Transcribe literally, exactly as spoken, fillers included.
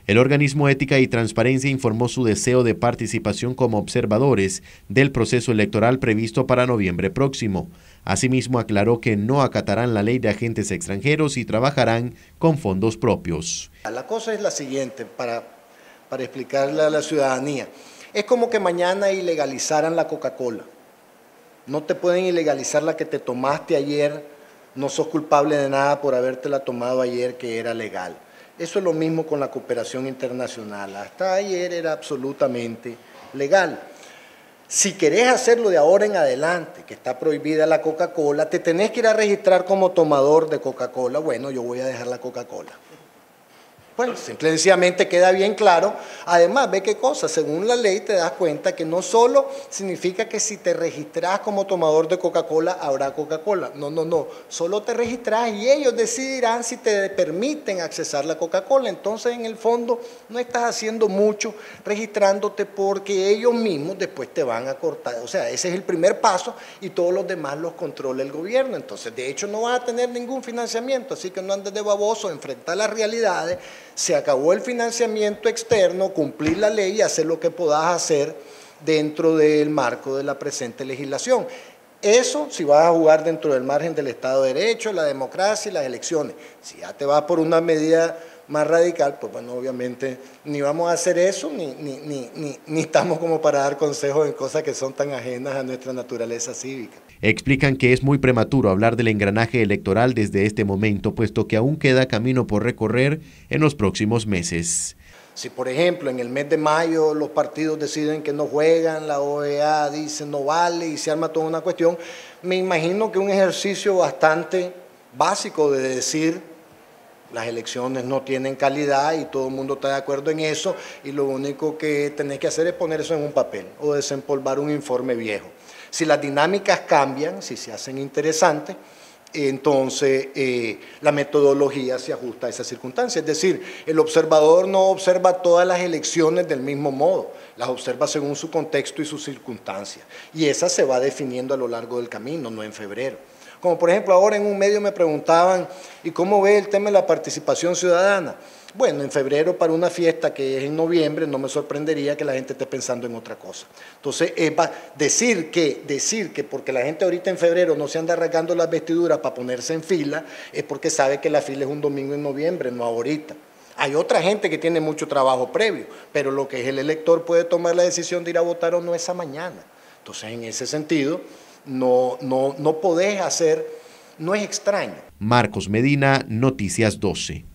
El organismo Ética y Transparencia informó su deseo de participación como observadores del proceso electoral previsto para noviembre próximo. Asimismo, aclaró que no acatarán la ley de agentes extranjeros y trabajarán con fondos propios. La cosa es la siguiente, para, para explicarle a la ciudadanía. Es como que mañana ilegalizaran la Coca-Cola. No te pueden ilegalizar la que te tomaste ayer, no sos culpable de nada por habértela tomado ayer que era legal. Eso es lo mismo con la cooperación internacional. Hasta ayer era absolutamente legal. Si querés hacerlo de ahora en adelante, que está prohibida la Coca-Cola, te tenés que ir a registrar como tomador de Coca-Cola. Bueno, yo voy a dejar la Coca-Cola. Bueno, sencillamente queda bien claro. Además, ve qué cosa, según la ley te das cuenta que no solo significa que si te registras como tomador de Coca-Cola, habrá Coca-Cola. No, no, no, solo te registras y ellos decidirán si te permiten accesar la Coca-Cola. Entonces, en el fondo, no estás haciendo mucho registrándote porque ellos mismos después te van a cortar. O sea, ese es el primer paso y todos los demás los controla el gobierno. Entonces, de hecho, no vas a tener ningún financiamiento, así que no andes de baboso, enfrentar las realidades. Se acabó el financiamiento externo, cumplir la ley y hacer lo que puedas hacer dentro del marco de la presente legislación. Eso si vas a jugar dentro del margen del Estado de Derecho, la democracia y las elecciones. Si ya te vas por una medida más radical, pues bueno, obviamente ni vamos a hacer eso, ni, ni, ni, ni, ni estamos como para dar consejos en cosas que son tan ajenas a nuestra naturaleza cívica. Explican que es muy prematuro hablar del engranaje electoral desde este momento, puesto que aún queda camino por recorrer en los próximos meses. Si, por ejemplo, en el mes de mayo los partidos deciden que no juegan, la O E A dice no vale y se arma toda una cuestión, me imagino que un ejercicio bastante básico de decir las elecciones no tienen calidad y todo el mundo está de acuerdo en eso y lo único que tenés que hacer es poner eso en un papel o desempolvar un informe viejo. Si las dinámicas cambian, si se hacen interesantes, entonces eh, la metodología se ajusta a esa circunstancia. Es decir, el observador no observa todas las elecciones del mismo modo, las observa según su contexto y sus circunstancias. Y esa se va definiendo a lo largo del camino, no en febrero. Como por ejemplo ahora en un medio me preguntaban, ¿y cómo ve el tema de la participación ciudadana? Bueno, en febrero para una fiesta que es en noviembre no me sorprendería que la gente esté pensando en otra cosa. Entonces, eh, va, decir, que, decir que porque la gente ahorita en febrero no se anda rasgando las vestiduras para ponerse en fila, es porque sabe que la fila es un domingo en noviembre, no ahorita. Hay otra gente que tiene mucho trabajo previo, pero lo que es el elector puede tomar la decisión de ir a votar o no esa mañana. Entonces, en ese sentido, no, no, no podés hacer, no es extraño. Marcos Medina, Noticias doce.